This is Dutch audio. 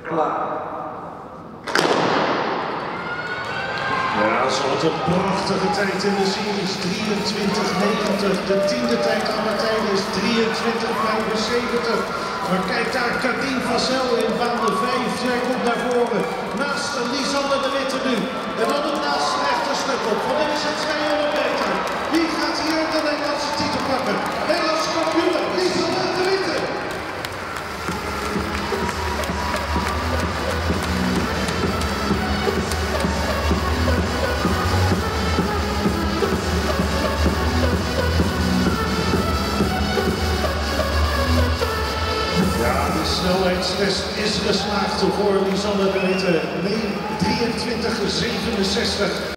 Ja, zo wordt een prachtige tijd in de series. 23:90. De tiende tijd aller tijden is 23:75. Maar kijk daar, Cadine Vassel in baan 5. Zij komt naar voren. Naast Lisanne de Witte nu. En dan het naast rechterstuk op. Van deze 200 meter. Wie gaat hier de Nederlandse titel pakken? Nederlandse kampioen, Lisanne de Witte. Ja, de snelheidstest is geslaagd voor Lisanne de Witte. 23:67.